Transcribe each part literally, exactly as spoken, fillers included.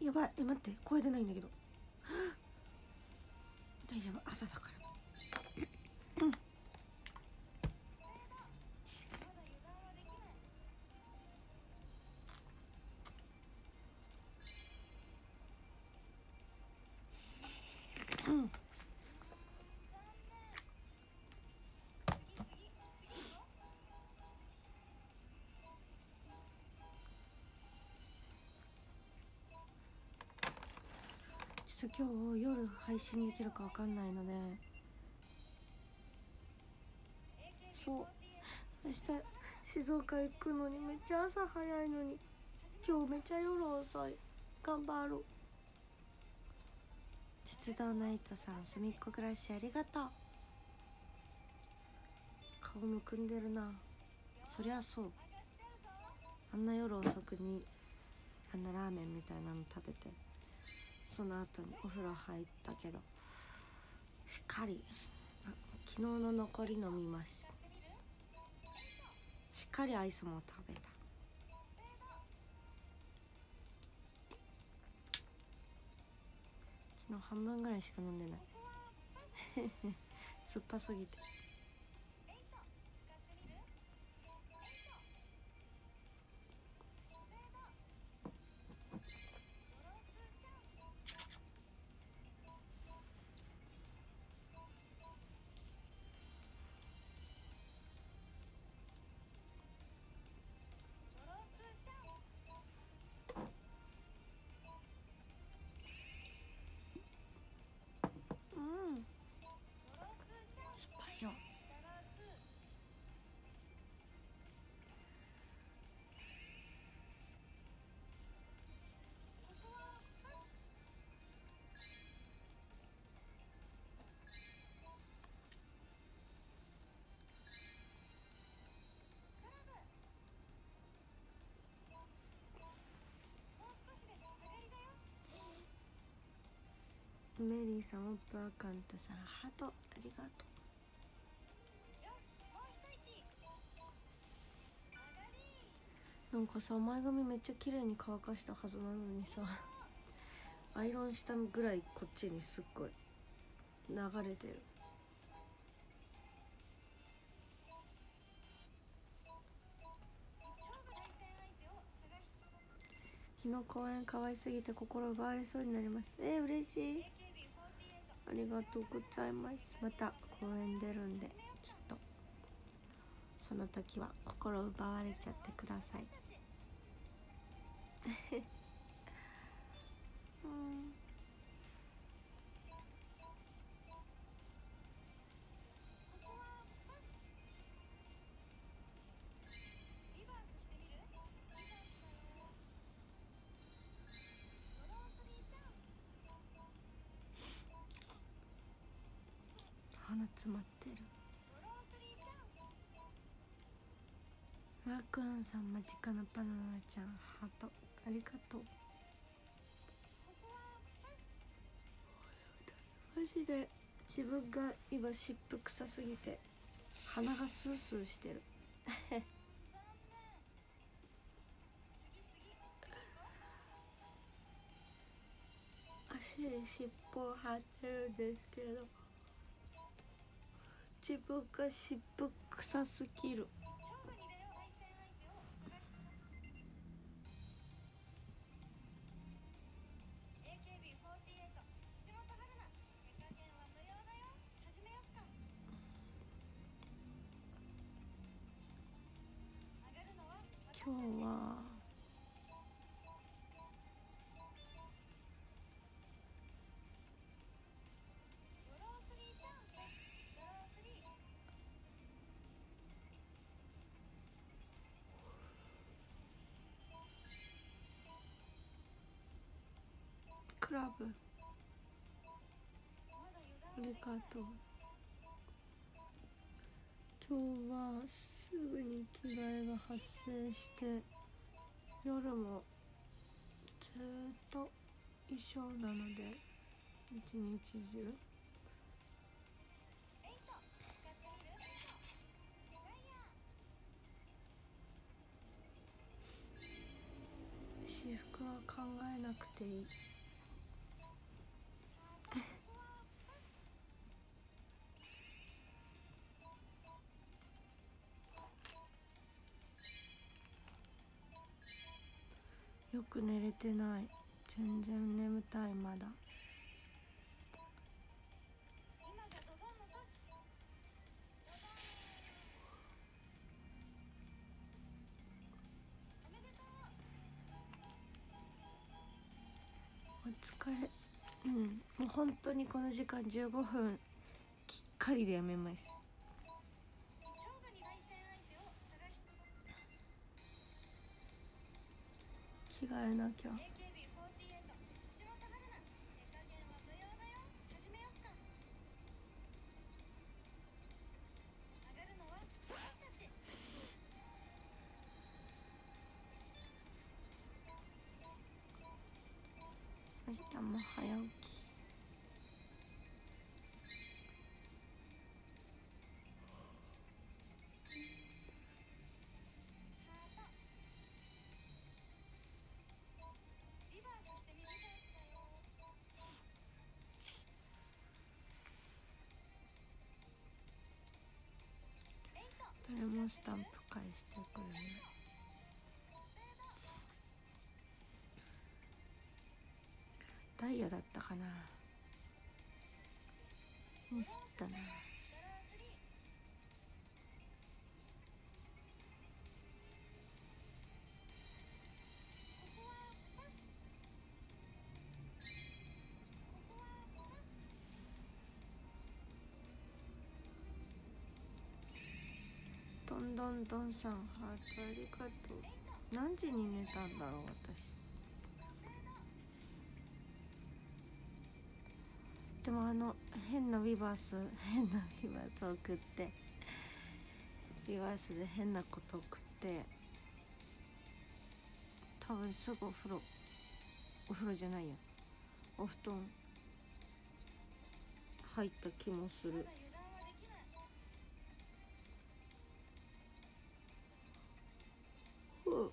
やばい、え待って、声出ないんだけど。大丈夫、朝だからうんうんちょっと今日夜配信できるかわかんないので、そう明日静岡行くのにめっちゃ朝早いのに、今日めっちゃ夜遅い。頑張ろう。鉄道ナイトさん、すみっこ暮らしありがとう。顔むくんでるな。そりゃそう、あんな夜遅くにあんなラーメンみたいなの食べて、その後にお風呂入ったけど、しっかり昨日の残り飲みます。しっかりアイスも食べた。昨日半分ぐらいしか飲んでない酸っぱすぎて。うん酸っぱいよ。メリーさん、オップアカウントさん、ハートありがとう。なんかさ、前髪めっちゃ綺麗に乾かしたはずなのにさ、アイロンしたぐらいこっちにすっごい流れてる。昨日公演可愛すぎて心奪われそうになりました。えー、嬉しい、ありがとうございます。また公演出るんで、きっとその時は心奪われちゃってくださいうん鼻詰まってる。マークアンさん、間近のバナナちゃん、ハートありがとう。マジで自分が今湿布臭すぎて鼻がスースーしてる足に湿布を貼ってるんですけど、自分が湿布臭すぎる。今日はクラブありがとう。今日はすぐに着替えが発生して、夜もずっと衣装なので一日中仕私服は考えなくていい。よく寝れてない。全然眠たいまだ。お疲れ。うん、もう本当にこの時間じゅうごふんきっかりでやめます。着替えなきゃ。明日も早起き。誰もスタンプ返してくれない。ダイヤだったかな。ミスったな。どんどんどんさん、ハートありがとう。何時に寝たんだろう私。でもあの変なウィバース変なウィバースを送って、ウィバースで変なこと送って、多分すぐお風呂お風呂じゃないやお布団入った気もする。うん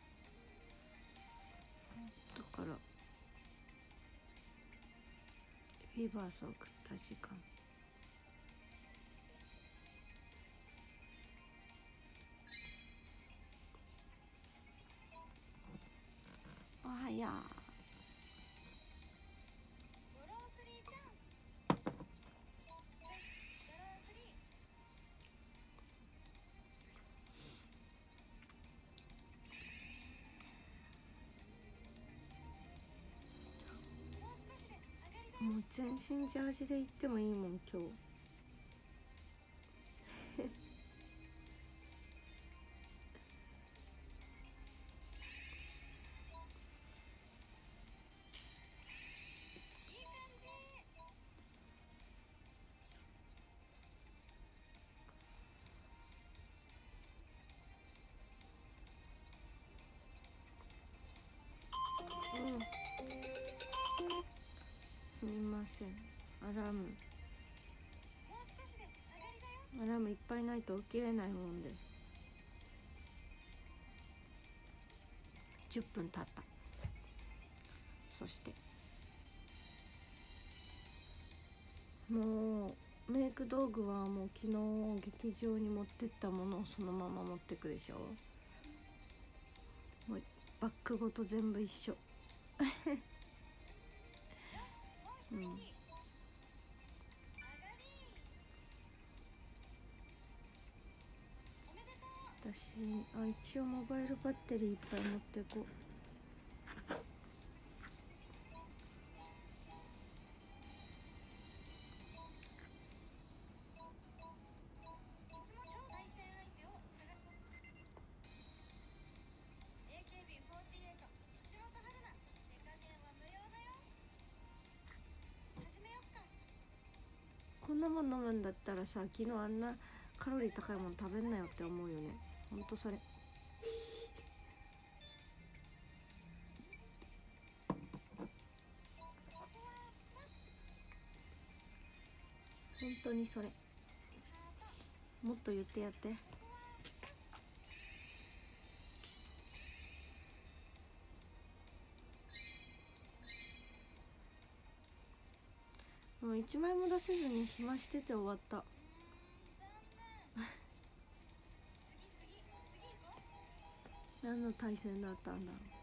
だからウィバースを送った時間。おはよう。もう全身ジャージで行ってもいいもん今日。うんすみません。アラームアラームいっぱいないと起きれないもんで。じゅっぷん経った。そしてもうメイク道具はもう昨日劇場に持ってったものをそのまま持ってくでしょ。もうバッグごと全部一緒。うん私あ一応モバイルバッテリーいっぱい持ってこう。こんなもん飲むんだったらさ、昨日あんなカロリー高いもの食べんなよって思うよね。ほんとそれ。本当にそれ。もっと言ってやって。 もう一枚も出せずに暇してて終わった何の対戦だったんだろう。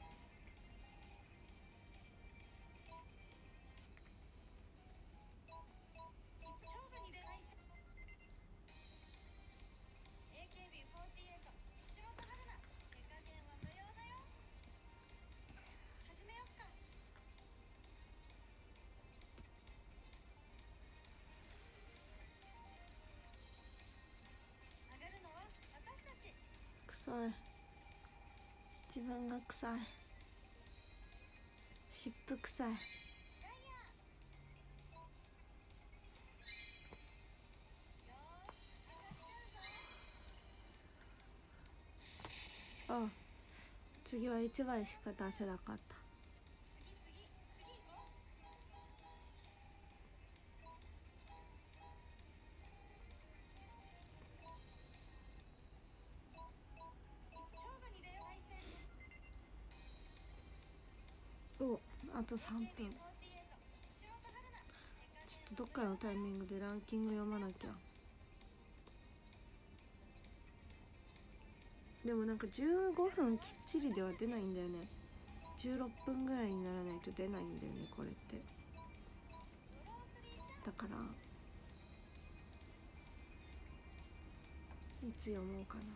臭い、自分が臭い、湿布臭い。あ、次はいちまいしか出せなかった。お、あとさんぷん。ちょっとどっかのタイミングでランキング読まなきゃ。でもなんかじゅうごふんきっちりでは出ないんだよね。じゅうろっぷんぐらいにならないと出ないんだよね、これって。だからいつ読もうかな。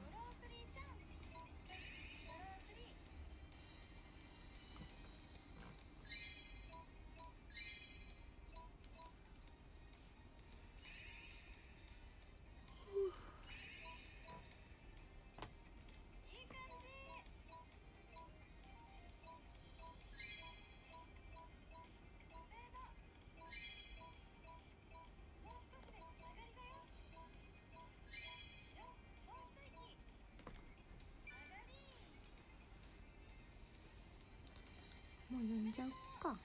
もう読んじゃうか。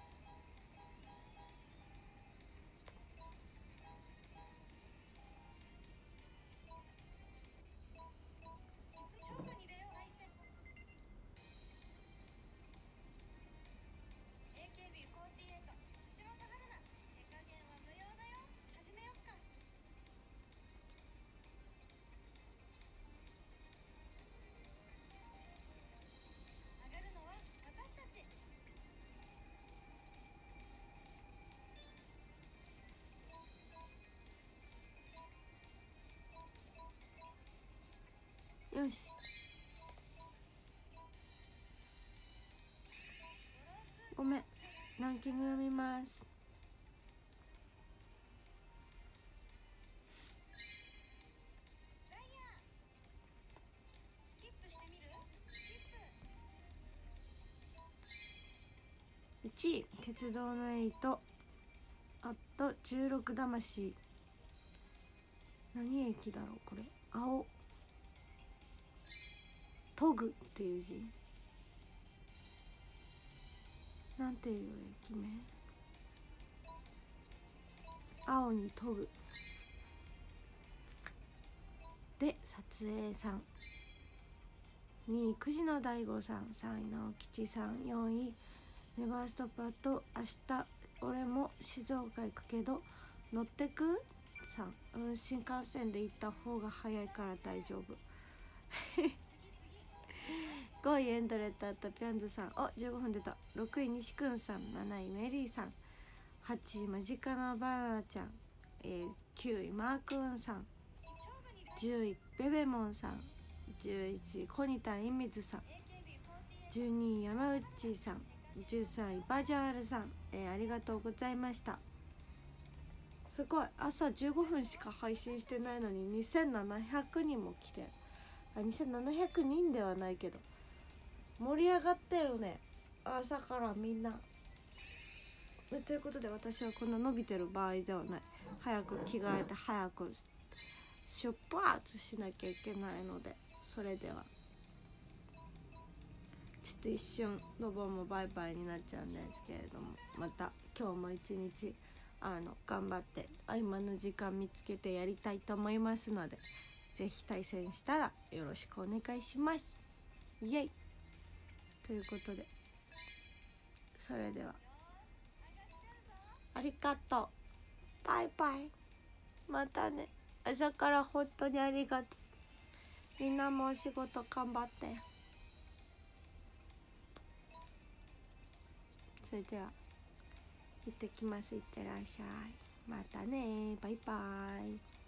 よし、ごめん、ランキング読みます。いちい鉄道のエイト、あとじゅうろく魂。何駅だろうこれ。青トグっていう字、なんていう駅名。青にトグで撮影さん、にいくじの大悟さん、さんい直吉さん、よんいネバーストップ。あと明日俺も静岡行くけど乗ってくさん、うん、新幹線で行った方が早いから大丈夫ごいエンドレットあったぴょんずさん、おじゅうごふん出た。ろくい西くんさん、なないメリーさん、はちい間近なバナナちゃん、えー、きゅういマーくんさん、じゅういベベモンさん、じゅういちいコニタンイミズさん、じゅうにい山内さん、じゅうさんいバジャールさん、えー、ありがとうございました。すごい、朝じゅうごふんしか配信してないのににせんななひゃくにんも来て、あ、にせんななひゃくにんではないけど盛り上がってるね、朝からみんな。ということで私はこんな伸びてる場合ではない。早く着替えて早く出発しなきゃいけないので、それではちょっと一瞬ロボもバイバイになっちゃうんですけれども、また今日も一日あの頑張って合間の時間見つけてやりたいと思いますので、ぜひ対戦したらよろしくお願いします。イエイということで、それではありがとう。バイバイ。またね。朝から本当にありがとう。みんなもお仕事頑張って。それでは行ってきます。いってらっしゃい。またね。バイバイ。